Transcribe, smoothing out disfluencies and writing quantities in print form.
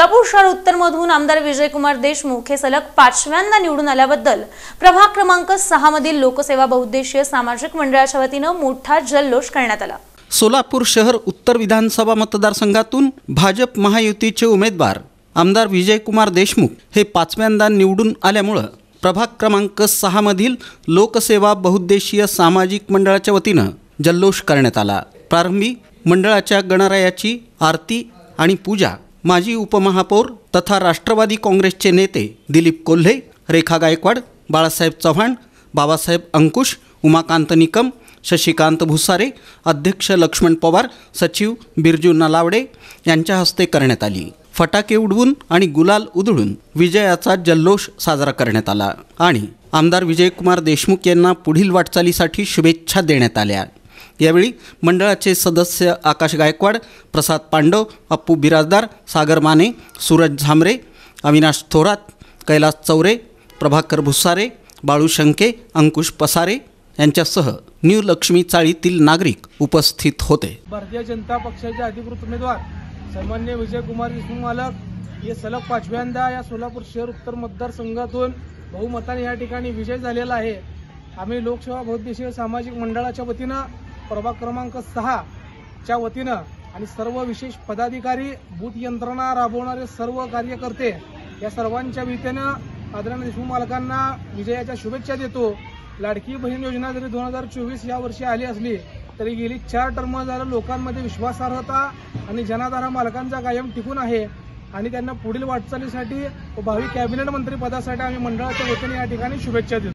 सोलापूर शहर उत्तर मधून आमदार विजयकुमार देशमुख हे सलग 5व्यांदा निवडून आल्याबद्दल प्रभाग क्रमांक 6 मधील लोकसेवा बहुउद्देशीय सामाजिक मंडळाच्या वतीने मोठा जल्लोष करण्यात आला। सोलापूर शहर उत्तर विधानसभा मतदारसंघातून भाजप महायुतीचे उमेदवार आमदार विजयकुमार देशमुख हे 5व्यांदा निवडून आल्यामुळे प्रभाग क्रमांक 6 मधील लोकसेवा बहुउद्देशीय सामाजिक मंडळाच्या वतीने जल्लोष करण्यात आला। प्रारंभी मंडळाच्या गणरायाची आरती आणि पूजा माजी उपमहापौर तथा राष्ट्रवादी काँग्रेसचे नेते दिलीप कोल्हे, रेखा गायकवाड, बाळासाहेब चव्हाण, बाबासाहेब अंकुश, उमाकांत निकम, शशिकांत भुसारे, अध्यक्ष लक्ष्मण पवार, सचिव बिरजू नलावडे यांच्या हस्ते करण्यात आली। फटाके उडवून आणि गुलाल उधळून विजयाचा जल्लोष साजरा करण्यात आला आणि आमदार विजयकुमार देशमुख यांना पुढील वाटचालीसाठी शुभेच्छा देण्यात आल्या। यावेळी मंडळाचे सदस्य आकाश गायकवाड, प्रसाद पांडव, अप्पू बिराजदार, सागर माने, सूरज झामरे, अविनाश थोरात, कैलास चौरे, प्रभाकर भुसारे, बाळू शंके, अंकुश पसारे यांच्यासह न्यू लक्ष्मी चाळीतील नागरिक उपस्थित होते। भारतीय जनता पक्षाचे अधिकृत उमेदवार सन्माननीय विजयकुमार देशमुख मालक हे सलग 5व्यांदा या सोलापूर शहर उत्तर मतदारसंघातून बहुमताने या ठिकाणी विजय झालेला आहे। आम्ही लोकसेवा बहुउद्देशीय सामाजिक मंडळाच्या वतीनं प्रभाग क्रमांक 6 च्या वतीनं आणि सर्व विशेष पदाधिकारी, बूथ यंत्रणा राबवणारे सर्व कार्यकर्ते या सर्वांच्या वतीनं आदरणीय देशमुख मालकांना विजयाच्या शुभेच्छा देतो। लाडकी बहीण योजना जरी 2024 या वर्षी आली असली तरी गेली 4 टर्म झालं लोकांमध्ये विश्वासार्हता आणि जनाधार मालकांचा कायम टिकून आहे आणि त्यांना पुढील वाटचालीसाठी व भावी कॅबिनेट मंत्री पदासाठी आम्ही मंडळाच्या वतीने या ठिकाणी शुभेच्छा देतो।